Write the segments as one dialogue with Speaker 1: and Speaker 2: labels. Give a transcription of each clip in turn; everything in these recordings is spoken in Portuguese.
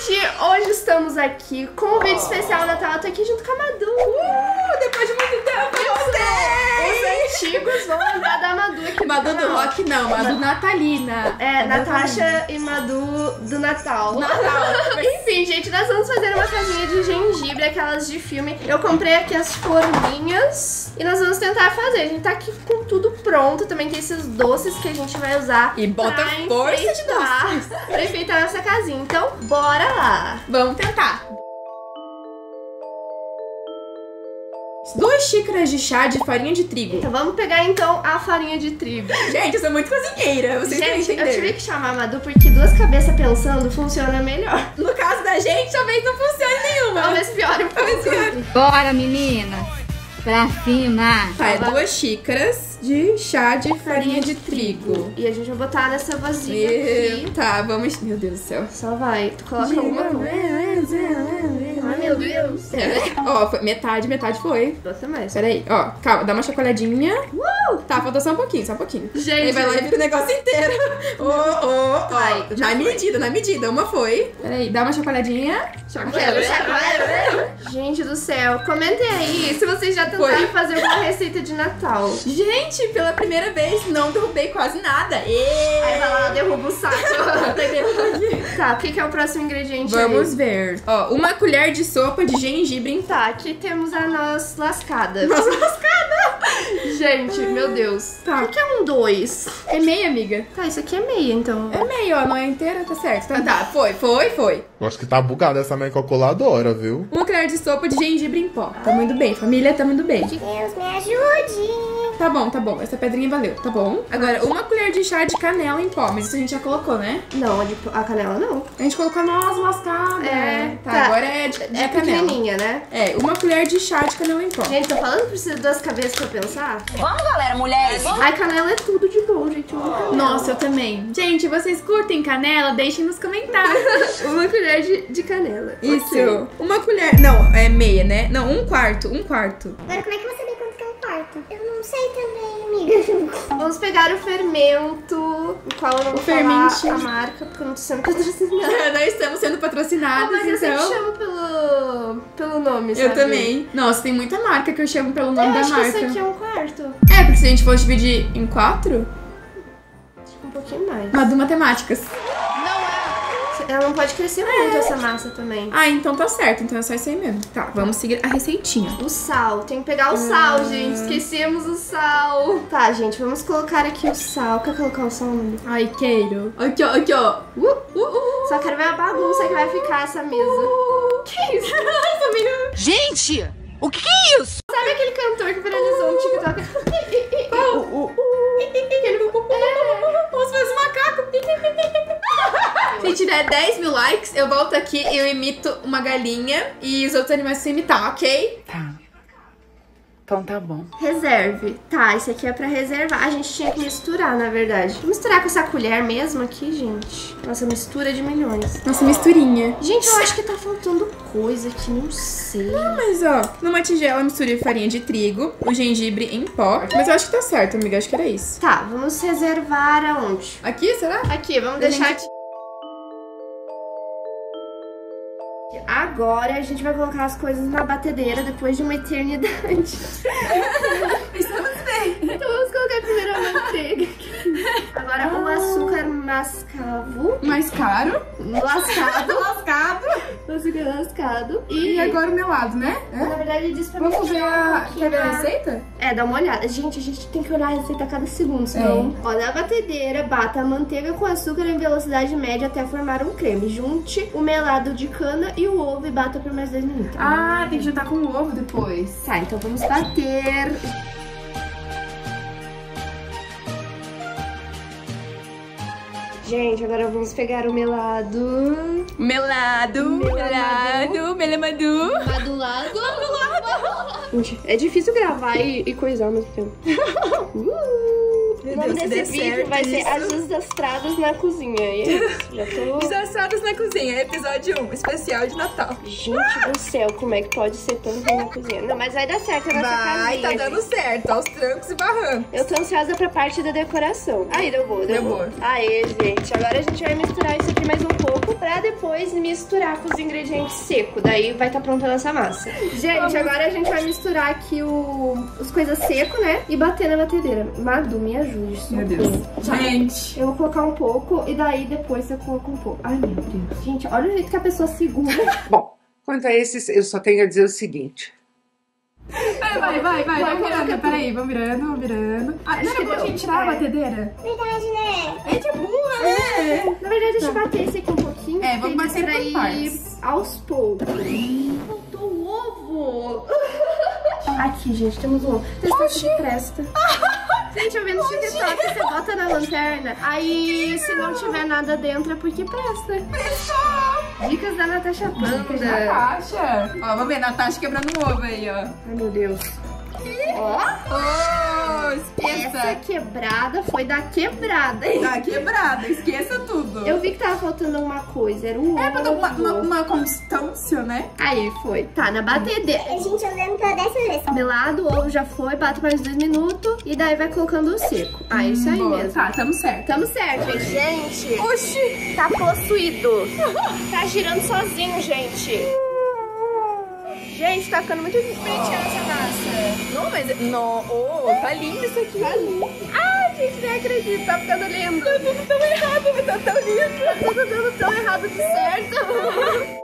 Speaker 1: Gente, hoje estamos aqui com um vídeo especial Natal. Eu tô aqui junto com a Madu.
Speaker 2: Depois de muito tempo, eu
Speaker 1: Os antigos vão lembrar da Madu aqui.
Speaker 2: Madu do rock não, Madu natalina.
Speaker 1: É, Natasha e Madu do Natal. Enfim, gente, nós vamos fazer uma casinha de gengibre, aquelas de filme. Eu comprei aqui as forminhas e nós vamos tentar fazer. A gente tá aqui com tudo pronto. Também tem esses doces que a gente vai usar.
Speaker 2: E bota força de doces
Speaker 1: pra enfeitar nossa casinha. Então, bora lá.
Speaker 2: Vamos tentar. 2 xícaras de chá de farinha de trigo.
Speaker 1: Então vamos pegar então a farinha de trigo.
Speaker 2: Gente, eu sou muito cozinheira, vocês não
Speaker 1: Gente,
Speaker 2: entenderam.
Speaker 1: eu tive que chamar a Madu porque 2 cabeças pensando funciona melhor.
Speaker 2: No caso da gente, talvez não funcione nenhuma.
Speaker 1: Talvez piore um pouco.
Speaker 3: Bora, menina! Pra cima!
Speaker 2: Tá, é 2 xícaras de chá de farinha de trigo.
Speaker 1: E a gente vai botar nessa vasilha aqui.
Speaker 2: Tá, vamos... Meu Deus do céu.
Speaker 1: Só vai. Tu coloca alguma coisa. Ai, meu Deus.
Speaker 2: Ó, foi metade foi.
Speaker 1: Bota mais.
Speaker 2: Peraí, ó, calma, dá uma chacoalhadinha. Tá, falta só um pouquinho,
Speaker 1: Gente.
Speaker 2: Aí vai lá e vira o negócio inteiro.
Speaker 1: Vai,
Speaker 2: Na medida, uma foi. Peraí, dá uma chacoalhadinha.
Speaker 1: Gente do céu, comentem aí se vocês já tentaram fazer alguma receita de Natal.
Speaker 2: Gente, pela primeira vez não derrubei quase nada.
Speaker 1: Aí vai lá, derruba o saco. Tá, o que é o próximo ingrediente aí?
Speaker 2: Vamos ver. Ó, 1 colher de sopa de gengibre em
Speaker 1: Tá, aqui temos a noz lascada.
Speaker 2: Nossa, lascada!
Speaker 1: Gente, meu Deus.
Speaker 2: Tá.
Speaker 1: O que é um 2?
Speaker 2: É meia, amiga.
Speaker 1: Tá, isso aqui é meia, então.
Speaker 2: É meia, ó, não é inteira, tá certo. Tá, foi.
Speaker 4: Eu acho que tá bugada essa minha calculadora, viu?
Speaker 2: 1 colher de sopa de gengibre em pó. Tá muito bem, família, tá muito bem.
Speaker 5: Deus me ajude.
Speaker 2: Tá bom. Essa pedrinha valeu, tá bom. Agora, 1 colher de chá de canela em pó. Mas isso a gente já colocou, né?
Speaker 1: Não, a canela não.
Speaker 2: A gente colocou a noz lascada.
Speaker 1: É,
Speaker 2: Tá,
Speaker 1: tá.
Speaker 2: agora é de canela.
Speaker 1: Pequenininha, né?
Speaker 2: É, 1 colher de chá de canela em pó.
Speaker 1: Gente, tô falando que precisa de 2 cabeças pra pensar.
Speaker 3: Vamos, galera, mulheres!
Speaker 1: Ai, canela é tudo de bom, gente. Uma canela.
Speaker 2: Nossa, eu também. Gente, vocês curtem canela? Deixem nos comentários.
Speaker 1: 1 colher de canela.
Speaker 2: Isso.
Speaker 1: Ok.
Speaker 2: 1 colher. Não, é meia, né? Não, 1 quarto.
Speaker 5: Agora, como é que você vê quanto que é um quarto? Eu não sei também, amiga.
Speaker 1: Vamos pegar o fermento, o qual eu não vou falar a marca, porque eu não tô sendo patrocinada.
Speaker 2: Nós estamos sendo patrocinados,
Speaker 1: Mas eu sempre
Speaker 2: então.
Speaker 1: chamo pelo nome, sabe?
Speaker 2: Eu também. Nossa, tem muita marca que eu chamo pelo nome
Speaker 1: Eu
Speaker 2: da
Speaker 1: acho
Speaker 2: marca.
Speaker 1: que esse aqui é um quarto.
Speaker 2: É, porque se a gente fosse dividir em 4,
Speaker 1: Acho que um pouquinho mais.
Speaker 2: Madu Matemáticas.
Speaker 1: Ela não pode crescer muito, essa massa também.
Speaker 2: Ah, então tá certo. Então é só isso aí mesmo. Tá, vamos seguir a receitinha.
Speaker 1: O sal, tem que pegar o sal, gente. Esquecemos o sal. Tá, gente, vamos colocar aqui o sal. Quer colocar o sal, Manu?
Speaker 2: Ai, queiro. Aqui, ó.
Speaker 1: Só quero ver a bagunça que vai ficar essa mesa. Que isso? Essa menina...
Speaker 3: Gente! O que é isso?
Speaker 1: Sabe aquele cantor que viralizou no TikTok?
Speaker 2: Vamos fazer macaco. Se tiver 10 mil likes, eu volto aqui e eu imito uma galinha e os outros animais você imitar, ok?
Speaker 3: Tá. Então tá bom.
Speaker 1: Reserve. Tá, esse aqui é pra reservar. A gente tinha que misturar, na verdade. Vou misturar com essa colher mesmo aqui, gente. Nossa, mistura de milhões.
Speaker 2: Nossa, misturinha.
Speaker 1: Gente, eu acho que tá faltando coisa aqui, não sei.
Speaker 2: Mas ó, numa tigela misture farinha de trigo, o gengibre em pó. Mas eu acho que tá certo, amiga, acho que era isso.
Speaker 1: Tá, vamos reservar aonde?
Speaker 2: Aqui, será?
Speaker 1: Aqui, vamos
Speaker 2: Pra
Speaker 1: deixar
Speaker 2: gente-
Speaker 1: aqui. Agora a gente vai colocar as coisas na batedeira depois de uma eternidade.
Speaker 2: Estamos bem.
Speaker 1: Então vamos colocar primeiro a manteiga aqui. Agora o açúcar mascavo.
Speaker 2: Mais caro.
Speaker 1: Lascado.
Speaker 2: Lascado.
Speaker 1: Açúcar lascado.
Speaker 2: E agora o melado, né?
Speaker 1: Na verdade ele disse pra
Speaker 2: Vamos ver
Speaker 1: misturar
Speaker 2: quer ver a receita?
Speaker 1: É, dá uma olhada. Gente, a gente tem que olhar a receita a cada segundo, senão... Ó, na batedeira, bata a manteiga com açúcar em velocidade média até formar um creme. Junte o melado de cana e o ovo e bata por mais 10 minutos.
Speaker 2: Ah, tem que juntar com o ovo depois.
Speaker 1: Tá, então vamos bater. Gente, agora vamos pegar o melado.
Speaker 2: Melado, melemadu.
Speaker 1: Madulado. Gente, é difícil gravar e coisar ao mesmo tempo. O nome desse vídeo vai ser As Desastradas na Cozinha. E é isso, já tô...
Speaker 2: Desastradas na Cozinha, episódio 1, especial de Natal.
Speaker 1: Gente do céu, como é que pode ser tão ruim na cozinha? Não, mas vai dar certo a nossa casinha.
Speaker 2: Vai, tá dando certo, aos trancos e barrancos.
Speaker 1: Eu tô ansiosa pra parte da decoração. Aí, deu boa, deu boa. Aê, gente. Agora a gente vai misturar isso aqui mais um pouco pra depois misturar com os ingredientes secos. Daí vai estar pronta a nossa massa. Gente, agora a gente vai misturar aqui os coisas secas, né? E bater na batedeira. Madu, me ajude.
Speaker 2: Meu Deus.
Speaker 1: Gente. Eu vou colocar um pouco e daí depois você coloca um pouco. Ai, meu Deus. Gente, olha o jeito que a pessoa segura.
Speaker 6: Bom, quanto a esses, eu só tenho a dizer o seguinte.
Speaker 2: Vai virando. Peraí, vamos virando. Ah, não era bom a gente tirar a batedeira?
Speaker 5: Verdade, né?
Speaker 2: É de burra, né?
Speaker 1: Na verdade, deixa eu bater esse aqui um pouquinho.
Speaker 2: É, vamos bater
Speaker 1: pra
Speaker 2: por
Speaker 1: ir
Speaker 2: partes.
Speaker 1: aos poucos. Faltou o ovo. Aqui, gente, temos um ovo. Testar se presta. Gente, eu vi no TikTok, você bota na lanterna, aí se não tiver nada dentro é porque presta.
Speaker 2: Prestou!
Speaker 1: Dicas da Natasha Panda.
Speaker 2: Natasha. Ó, vamos ver, Natasha quebrando um ovo aí, ó.
Speaker 1: Ai, meu Deus. Ó.
Speaker 2: Oh, esqueça.
Speaker 1: Essa quebrada foi da quebrada.
Speaker 2: Tá quebrada, esqueça tudo.
Speaker 1: Eu vi que tava faltando uma coisa, era um ovo.
Speaker 2: É pra dar uma constância, né?
Speaker 1: Aí foi. Tá, na batedeira.
Speaker 5: A gente olhando pela 10ª vez.
Speaker 1: Melado, o ovo já foi, bate mais 2 minutos e daí vai colocando o seco. Ah, isso aí
Speaker 2: Boa.
Speaker 1: mesmo.
Speaker 2: Tá, tamo certo.
Speaker 1: Tamo certo, gente. Gente,
Speaker 2: Oxi.
Speaker 1: tá possuído. Tá girando sozinho, gente. Gente, tá ficando muito bonitinha essa massa.
Speaker 2: Não, mas... Não, tá lindo isso aqui.
Speaker 1: Tá lindo. Ai, gente, nem acredito. Tá ficando lindo.
Speaker 2: Tá tudo tão errado, mas tá tão lindo.
Speaker 1: Tá tudo dando tão errado de certo.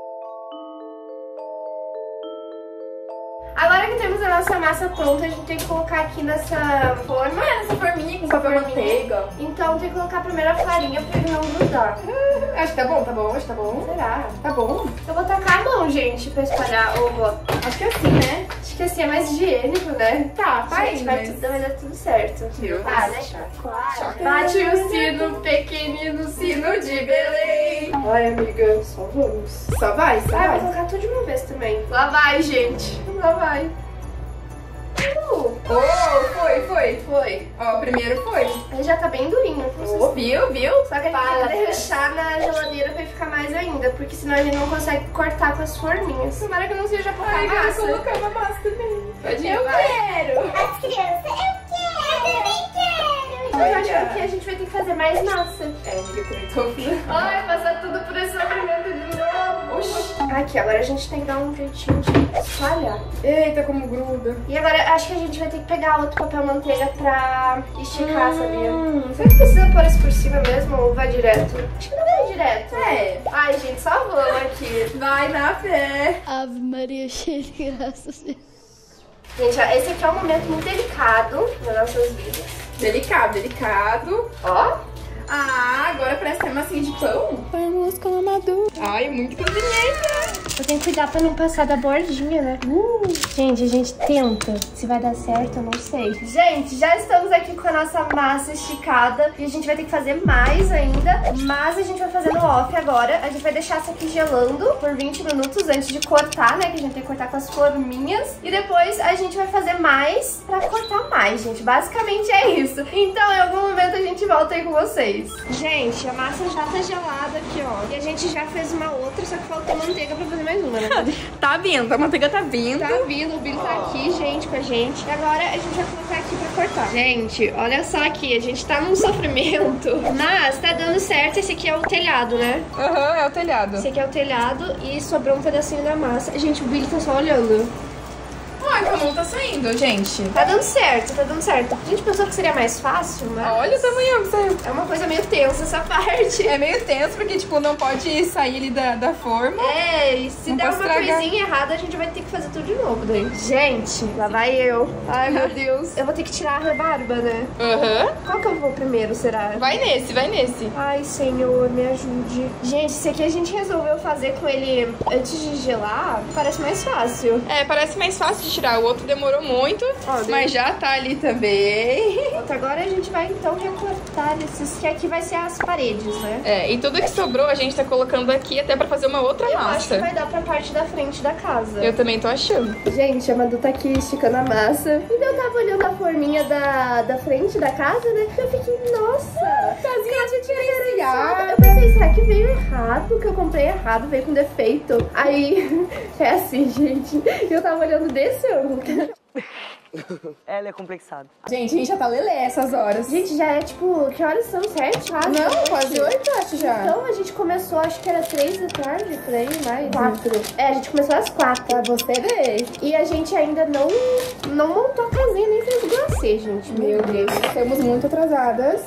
Speaker 1: Agora que temos a nossa massa pronta, a gente tem que colocar aqui nessa forma.
Speaker 2: Essa forminha com papel manteiga.
Speaker 1: Então tem que colocar primeiro a farinha pra ele não grudar.
Speaker 2: Acho que tá bom, acho que tá bom.
Speaker 1: Será?
Speaker 2: Tá bom?
Speaker 1: Eu vou tacar a mão, gente, pra espalhar ovo.
Speaker 2: Acho que é assim, né?
Speaker 1: Acho que assim é mais higiênico, né?
Speaker 2: Tá,
Speaker 1: Gente, vai dar tudo certo.
Speaker 2: Viu?
Speaker 1: Ah, né? Claro. Bate o sino, pequenino sino de Belém. Ai, amiga, só vamos.
Speaker 2: Só vai,
Speaker 1: Vou colocar tudo de uma vez também. Lá vai, gente. Lá vai.
Speaker 2: Foi. Ó, o primeiro foi.
Speaker 1: Ele já tá bem durinho.
Speaker 2: Viu?
Speaker 1: Só que a gente tem que deixar na geladeira pra ficar mais ainda, porque senão a gente não consegue cortar com as forminhas. Tomara que não seja pouca massa.
Speaker 2: Eu vou colocar uma massa também.
Speaker 1: Pode ir,
Speaker 2: Eu
Speaker 1: vai.
Speaker 2: quero.
Speaker 5: As crianças, eu também quero.
Speaker 1: Eu acho que aqui a gente vai ter que fazer mais massa.
Speaker 2: É, amiga, também tô ouvindo.
Speaker 1: Ai, passar tudo por esse sofrimento de novo. Oxi. Aqui, agora a gente tem que dar um jeitinho de espalhar.
Speaker 2: Eita, como gruda.
Speaker 1: E agora acho que a gente vai ter que pegar outro papel manteiga pra esticar, sabia? Será que precisa pôr isso por cima mesmo ou vai direto? Acho que não vai direto.
Speaker 2: É.
Speaker 1: Ai, gente, só vamos aqui.
Speaker 2: Vai na fé.
Speaker 7: Ave Maria, cheia de graça.
Speaker 1: Gente, ó, esse aqui é um momento muito delicado nas nossas vidas.
Speaker 2: Delicado.
Speaker 1: Ó.
Speaker 2: Ah, agora parece ter massinha de pão.
Speaker 7: Vamos com a Madu.
Speaker 2: Ai, muito cozinheira.
Speaker 1: Eu tenho que cuidar pra não passar da bordinha, né? Gente, a gente tenta. Se vai dar certo, eu não sei. Gente, já estamos aqui com a nossa massa esticada. E a gente vai ter que fazer mais ainda. Mas a gente vai fazer no off agora. A gente vai deixar essa aqui gelando por 20 minutos antes de cortar, né? Que a gente tem que cortar com as forminhas. E depois a gente vai fazer mais pra cortar mais, gente. Basicamente é isso. Então, em algum momento a gente volta aí com vocês. Gente, a massa já tá gelada aqui, ó. E a gente já fez uma outra, só que faltou manteiga pra fazer mais uma, né?
Speaker 2: Tá vindo, a manteiga tá vindo.
Speaker 1: Tá vindo, o Billy tá aqui, gente, com a gente. E agora a gente vai colocar aqui pra cortar. Gente, olha só aqui, a gente tá num sofrimento. Mas tá dando certo, esse aqui é o telhado, né?
Speaker 2: Aham, é o telhado.
Speaker 1: Esse aqui é o telhado e sobrou um pedacinho da massa. Gente, o Billy tá só olhando.
Speaker 2: Ai, como tá saindo, gente.
Speaker 1: Tá dando certo, tá dando certo. A gente pensou que seria mais fácil, mas...
Speaker 2: Olha o tamanho, saiu.
Speaker 1: É uma coisa meio tensa essa parte.
Speaker 2: É meio tenso, porque, tipo, não pode sair ali da forma.
Speaker 1: É, e se
Speaker 2: Não
Speaker 1: der
Speaker 2: posso
Speaker 1: uma
Speaker 2: estragar.
Speaker 1: coisinha errada, a gente vai ter que fazer tudo de novo daí. Gente, lá vai eu.
Speaker 2: Ai, meu Deus.
Speaker 1: Eu vou ter que tirar a barba, né?
Speaker 2: Aham.
Speaker 1: Qual que eu vou primeiro, será?
Speaker 2: Vai nesse.
Speaker 1: Ai, Senhor, me ajude. Gente, esse aqui a gente resolveu fazer com ele antes de gelar. Parece mais fácil.
Speaker 2: É, parece mais fácil de tirar. O outro demorou muito,
Speaker 1: Ó,
Speaker 2: mas já tá ali também.
Speaker 1: Pronto, agora a gente vai então recortar esses, que aqui vai ser as paredes, né?
Speaker 2: É, e tudo que sobrou a gente tá colocando aqui até pra fazer uma outra
Speaker 1: Eu acho
Speaker 2: massa.
Speaker 1: que vai dar pra parte da frente da casa.
Speaker 2: Eu também tô achando.
Speaker 1: Gente, a Madu tá aqui esticando a massa. E eu tava olhando a forminha da frente da casa, né? Eu fiquei, nossa, casinha de diferenciada. Eu pensei, será que veio errado? Que eu comprei errado, veio com defeito. Aí, é assim, gente. Eu tava olhando desse ângulo.
Speaker 8: Ela é complexada.
Speaker 2: Gente, a gente já tá lelé essas horas.
Speaker 1: Gente, já é tipo, que horas são? 7?
Speaker 2: Não, quase 8, acho já.
Speaker 1: Então a gente começou, acho que era 3 da tarde, por aí, mais 4. É, a gente começou às 4.
Speaker 2: Pra você ver.
Speaker 1: E a gente ainda não montou a casinha, nem fez glacê, gente.
Speaker 2: Meu Deus, estamos muito atrasadas.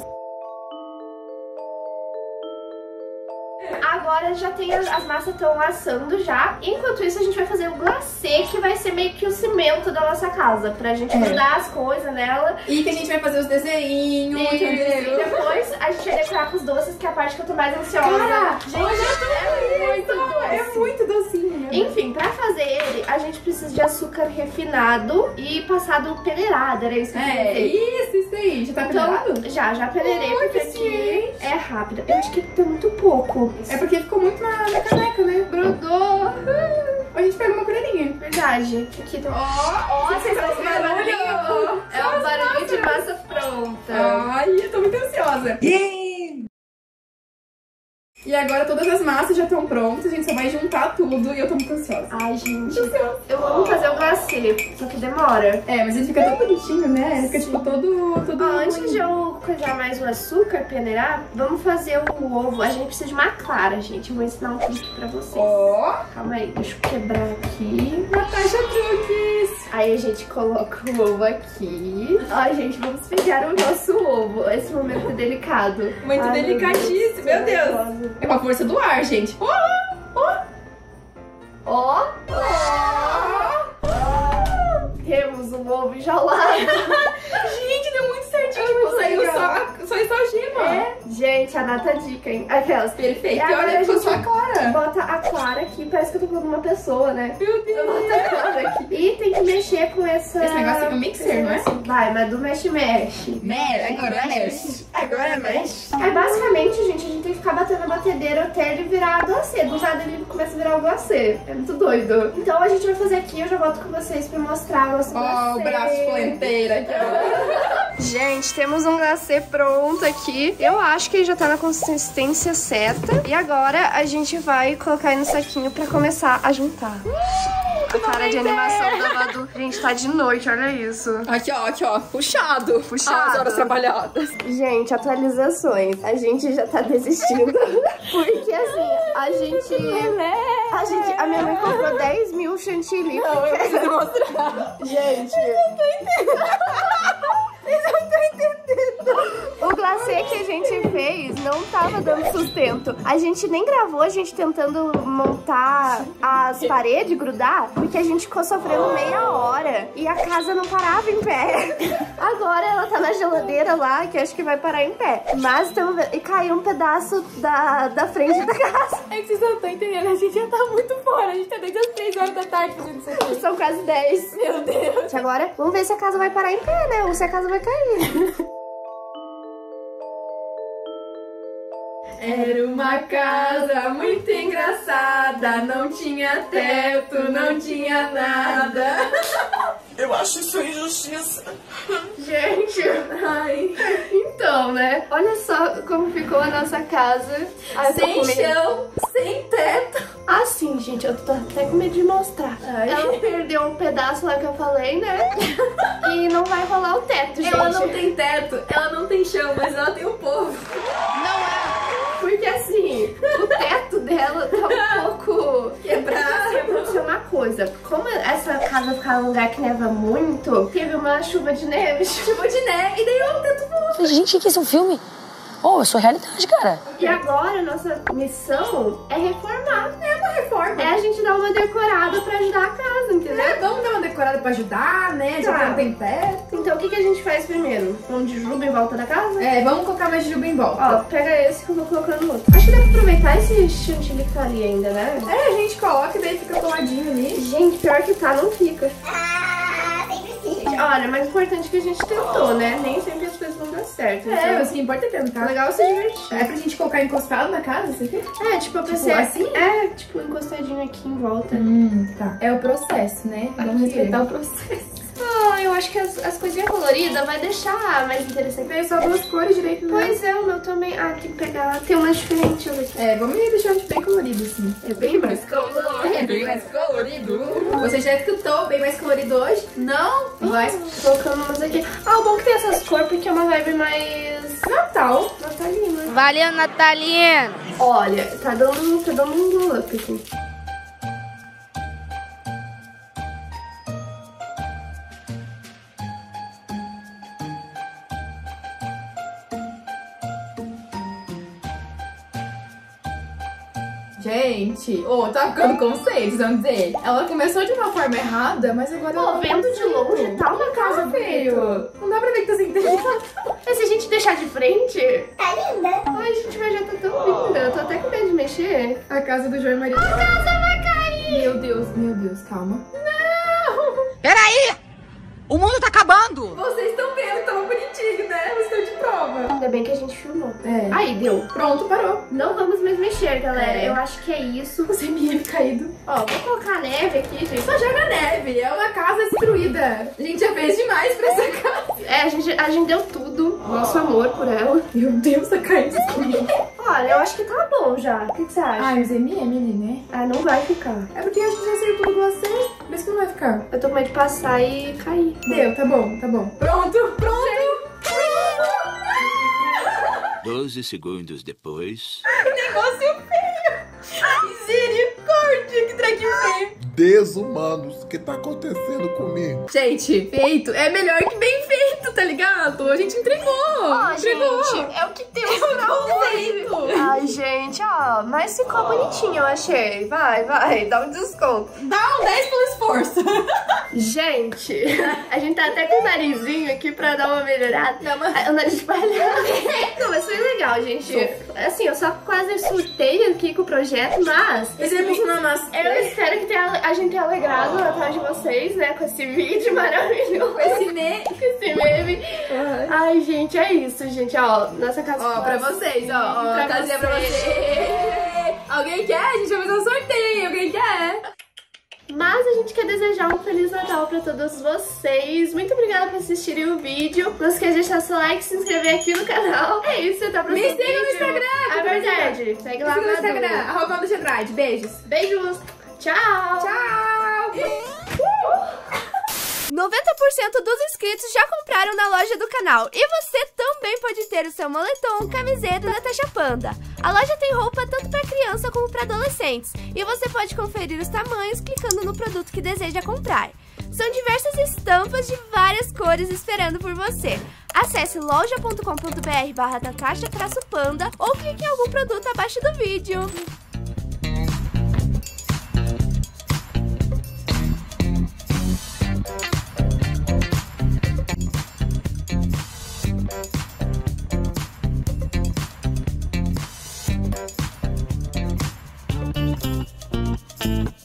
Speaker 1: Agora já tem as massas estão assando já. Enquanto isso, a gente vai fazer o glacê, que vai ser meio que o cimento da nossa casa. Pra gente grudar as coisas nela.
Speaker 2: E que a gente vai fazer os desenhinhos,
Speaker 1: E
Speaker 2: entendeu?
Speaker 1: depois a gente vai decorar com os doces, que é a parte que eu tô mais ansiosa.
Speaker 2: Cara,
Speaker 1: gente,
Speaker 2: é muito docinho, né?
Speaker 1: Enfim, pra fazer ele, a gente precisa de açúcar refinado e passado peneirado, era isso que eu queria dizer.
Speaker 2: Isso aí. Já tá peneirado?
Speaker 1: Então, já peneirei, porque aqui é rápido. Eu acho que tem muito pouco.
Speaker 2: É porque ficou muito na caneca, né?
Speaker 1: Grudou.
Speaker 2: A gente pega uma colherinha.
Speaker 1: Verdade. Aqui tem...
Speaker 2: Ó,
Speaker 1: vocês estão ouvindo barulho? É o barulho de massa pronta.
Speaker 2: Ai, eu tô muito ansiosa. E agora todas as massas já estão prontas, a gente só vai juntar tudo e eu tô muito ansiosa.
Speaker 1: Ai, gente, eu amo fazer o glacê, só que demora.
Speaker 2: É, mas ele fica tão bonitinho, né? Fica tipo todo
Speaker 1: antes de eu coisar mais o açúcar, peneirar, vamos fazer o ovo. A gente precisa de uma clara, gente. Eu vou ensinar um truque pra vocês.
Speaker 2: Ó.
Speaker 1: Calma aí, deixa eu quebrar aqui.
Speaker 2: Natasha Truques.
Speaker 1: Aí a gente coloca o ovo aqui. Ai, gente, vamos pegar o nosso ovo. Esse momento é delicado.
Speaker 2: Muito delicadíssimo, meu Deus. É com a força do ar, gente.
Speaker 1: Ó. Temos um ovo enjaulado.
Speaker 2: Gente, deu muito certinho. Tipo, saiu só a gema.
Speaker 1: É. Gente, anota a dica, hein? Aquelas.
Speaker 2: Perfeito.
Speaker 1: E agora
Speaker 2: olha,
Speaker 1: a
Speaker 2: ficou
Speaker 1: gente
Speaker 2: só a clara.
Speaker 1: bota a clara aqui. Parece que eu tô falando uma pessoa, né?
Speaker 2: Meu Deus.
Speaker 1: Eu boto a clara aqui. E tem que mexer com essa...
Speaker 2: Esse negócio é um mixer, não é?
Speaker 1: Vai, mas do mexe-mexe.
Speaker 2: Agora mexe.
Speaker 1: Aí, basicamente, gente, a gente tem que ficar batendo a batedeira até ele virar glacê. Do nada ele começa a virar o glacê. É muito doido. Então a gente vai fazer aqui, eu já volto com vocês pra mostrar o nosso glacê.
Speaker 2: Ó, o braço de polenteira aqui, ó.
Speaker 1: Gente, temos um glacê pronto aqui. Eu acho que ele já tá na consistência certa. E agora a gente vai colocar ele no saquinho pra começar a juntar. A cara de animação da Madu. Gente, tá de noite, olha isso.
Speaker 2: Aqui, ó. Puxado.
Speaker 1: Puxado.
Speaker 2: As horas trabalhadas.
Speaker 1: Gente, atualizações. A gente já tá desistindo. Porque assim, a minha mãe comprou 10 mil chantilly.
Speaker 2: Não, eu preciso mostrar.
Speaker 1: Gente, vocês não estão entendendo. O glacê que a gente fez não tava dando sustento. A gente nem gravou a gente tentando montar as paredes, grudar, porque a gente ficou sofrendo meia hora e a casa não parava em pé. Agora ela tá na geladeira lá, que acho que vai parar em pé. Mas estamos vendo. E caiu um pedaço da frente da casa.
Speaker 2: É que vocês não estão entendendo, a gente já tá muito fora. A gente tá desde as 3 horas da tarde fazendo isso aqui.
Speaker 1: São quase 10.
Speaker 2: Meu Deus.
Speaker 1: Agora, vamos ver se a casa vai parar em pé, né? Ou se a casa vai cair.
Speaker 2: Era uma casa muito engraçada, não tinha teto, não tinha nada.
Speaker 8: Eu acho isso injustiça.
Speaker 1: Gente, ai. Então, né? Olha só como ficou a nossa casa. Ai,
Speaker 2: Sem chão, sem teto.
Speaker 1: Assim, gente, eu tô até com medo de mostrar. Ela perdeu um pedaço lá que eu falei, né? E não vai rolar o teto, gente.
Speaker 2: Ela não tem teto, ela não tem chão, mas ela tem um povo.
Speaker 1: Não é. Porque assim, o teto dela tá um pouco quebrado. Aconteceu uma coisa. Como essa casa ficava num lugar que neva muito, teve uma chuva de neve.
Speaker 2: Chuva de neve. E daí o teto voou.
Speaker 3: Gente, que isso é um filme? Oh, isso é realidade, cara.
Speaker 1: E agora, nossa missão é reformar.
Speaker 2: É uma reforma.
Speaker 1: É a gente dar uma decorada pra ajudar a casa, entendeu?
Speaker 2: É, vamos dar uma decorada pra ajudar, né? Já que não tem teto.
Speaker 1: Então, o que a gente faz primeiro? Vamos de juba em volta da casa?
Speaker 2: É, vamos colocar mais juba em volta.
Speaker 1: Ó, pega esse que eu vou colocando no outro. Acho que dá pra aproveitar esse chantilly que tá ali ainda, né?
Speaker 2: É, a gente coloca e daí fica coladinho ali.
Speaker 1: Gente, pior que tá, não fica.
Speaker 5: Ah, sempre sim.
Speaker 1: Olha, mas o importante é que a gente tentou, né? Nem sempre as coisas vão dar certo.
Speaker 2: É, mas o que importa é tentar.
Speaker 1: Legal é se divertir.
Speaker 2: É pra gente colocar encostado na casa, isso aqui?
Speaker 1: É, tipo, eu pensei
Speaker 2: assim?
Speaker 1: É, tipo, encostadinho aqui em volta.
Speaker 2: Tá. É o processo, né? Vamos respeitar o processo.
Speaker 1: Ah, eu acho que as coisinhas coloridas vai deixar mais interessante.
Speaker 2: Tem só 2 cores direito, né?
Speaker 1: Pois é, o meu também. Ah, tem que pegar. Tem umas diferentes aqui.
Speaker 2: É, vamos deixar bem colorido, assim.
Speaker 1: É bem mais colorido.
Speaker 2: É bem mais colorido. Você já escutou bem mais colorido hoje? Não? Vai.
Speaker 1: Colocando umas aqui. Ah, o bom que tem essas cores porque é uma vibe mais
Speaker 2: Natal.
Speaker 1: natalina.
Speaker 7: Valeu, Natalina!
Speaker 1: Olha, tá dando um up aqui.
Speaker 2: Gente, tá ficando conceito, vamos dizer. Ela começou de uma forma errada, mas agora ela
Speaker 1: Pô, vendo de longe, tá uma casa
Speaker 2: feio. Não dá pra ver que tá sem tempo.
Speaker 1: Mas se a gente deixar de frente...
Speaker 5: Tá linda.
Speaker 1: Ai, gente, mas já tá tão linda. Eu tô até com medo de mexer.
Speaker 2: A casa do João e Maria.
Speaker 1: A casa vai cair!
Speaker 2: Meu Deus, calma.
Speaker 3: Peraí! O mundo tá acabando!
Speaker 2: Vocês estão vendo que tava bonitinho, né? Vocês estão de prova.
Speaker 1: Ainda bem que a gente filmou.
Speaker 2: É.
Speaker 1: Aí, deu.
Speaker 2: Pronto, parou.
Speaker 1: Não vamos mais mexer, galera.
Speaker 2: É.
Speaker 1: Eu acho que é isso.
Speaker 2: O CMM caído.
Speaker 1: Ó, vou colocar neve aqui, gente.
Speaker 2: Só joga neve. É uma casa destruída. A gente já fez demais pra essa casa.
Speaker 1: É, a gente deu tudo. Nosso amor por ela.
Speaker 2: Meu Deus, tá caindo comigo.
Speaker 1: Olha, eu acho que tá bom já. O que você acha?
Speaker 2: Ai, os MM ali, né?
Speaker 1: Ah, não vai ficar.
Speaker 2: É porque a gente já acertou tudo vocês. Por isso que não vai ficar.
Speaker 1: Eu tô com medo de passar e cair.
Speaker 2: Deu, tá bom. Pronto.
Speaker 9: 12 segundos depois.
Speaker 2: Negócio feio. Misericórdia, que treco feio.
Speaker 4: Desumanos, o que tá acontecendo comigo?
Speaker 2: Gente, feito é melhor que bem feito, tá ligado? A gente entregou. Entregou.
Speaker 1: Gente, é o que temos pra hoje. Ai, gente, ó, mas ficou bonitinho, eu achei. Vai, dá um desconto.
Speaker 2: Dá um 10 pelo esforço.
Speaker 1: Gente, a gente tá até com o narizinho aqui pra dar uma melhorada. O nariz espalhado. Não, mas foi legal, gente. Assim, eu só quase surtei aqui com o projeto, mas... Eu espero que a gente tenha alegrado a tarde de vocês, né? Com esse vídeo maravilhoso. Com esse meme. Ai, gente, é isso, gente. Ó, nossa casa...
Speaker 2: Ó, pra vocês, ó. Casinha pra vocês. Alguém quer? A gente vai fazer um sorteio. Alguém quer?
Speaker 1: Mas a gente quer desejar um Feliz Natal pra todos vocês. Muito obrigada por assistirem o vídeo. Não esqueça de deixar seu like, se inscrever aqui no canal. É isso, até o próximo vídeo.
Speaker 2: Me siga no Instagram.
Speaker 1: É verdade. Segue lá
Speaker 2: no Instagram. @Andrade. Beijos.
Speaker 1: Beijos. Tchau.
Speaker 10: 90% dos inscritos já compraram na loja do canal e você também pode ter o seu moletom, camiseta da Tasha Panda. A loja tem roupa tanto para criança como para adolescentes e você pode conferir os tamanhos clicando no produto que deseja comprar. São diversas estampas de várias cores esperando por você. Acesse loja.com.br/tatasha-panda ou clique em algum produto abaixo do vídeo.
Speaker 9: Thank you.